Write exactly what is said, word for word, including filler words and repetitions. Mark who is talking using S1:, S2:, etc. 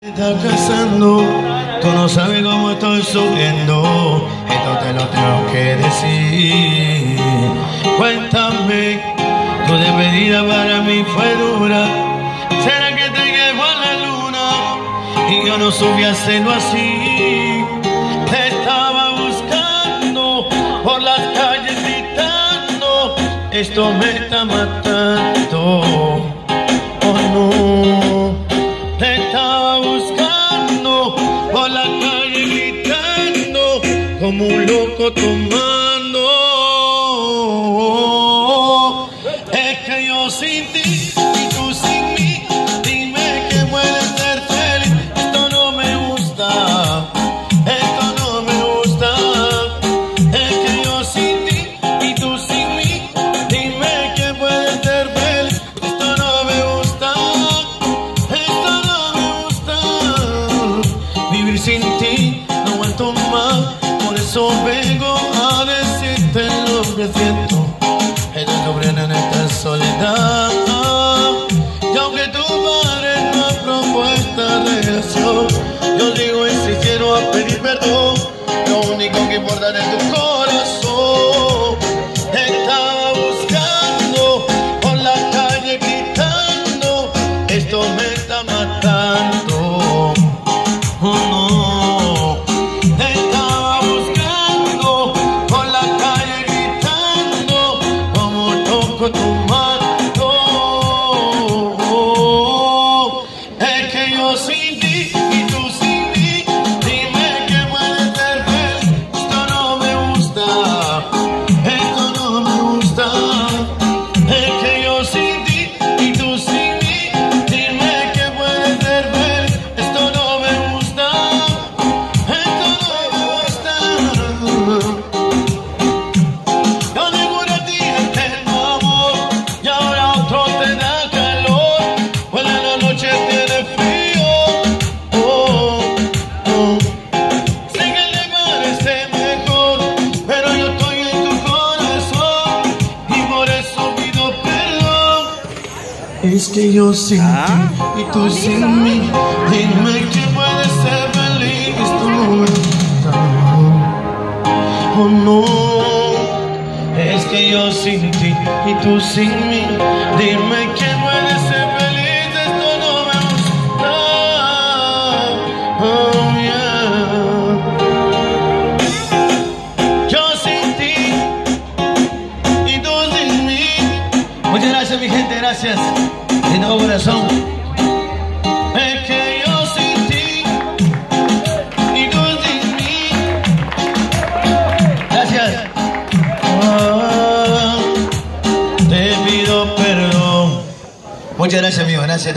S1: Está casando, tú no sabes cómo estoy sufriendo. Esto te lo tengo que decir. Cuéntame, tu despedida para mí fue dura. ¿Será que te llevo a la luna? Y yo no supe hacerlo así. Te estaba buscando por las calles gritando. Esto me está matando. Oh no. Te estaba buscando por la calle gritando como un loco tomando. Es que yo sin ti y tú sin mí, dime que puedes ser feliz. Esto no me gusta, esto no me gusta. Es que yo sin ti y tú sin mí, dime que puedes ser feliz. Esto no me gusta. Vivir sin ti no aguanto más, por eso vengo a decirte lo que siento. Estoy sufriendo en esta soledad, y aunque tu padre no aprobó esta relación, yo digo y si quiero a pedir perdón. Lo único que importa es tu corazón. Te estaba buscando por la calle gritando, esto me está matando. Oh no, te estaba buscando por la calle gritando como loco tomando. Es que yo sin ti y tú sin mí, dime que puede ser feliz. Esto no me gusta, esto no me gusta. Es que yo sin ti y tú sin mí, dime que puede ser feliz. Esto no me gusta. Yo digo a ti eterno amor, y ahora otro te da calor, pues en la noche tiene frío. Oh, oh. Sé que le parece mejor, pero yo estoy en tu corazón y por eso pido perdón. Es que yo sin ti y tú sin mí, dime que puedes ser feliz. Esto no me gusta. Oh no, es que yo sin ti y tú sin mí, dime que puedes ser feliz. Esto no me gusta. Oh yeah. Yo sin ti y tú sin mí. Muchas gracias mi gente, gracias de todo corazón. Es que yo sin ti y tú sin mí. Gracias. Ah, te pido perdón. Muchas gracias, amigo. Gracias.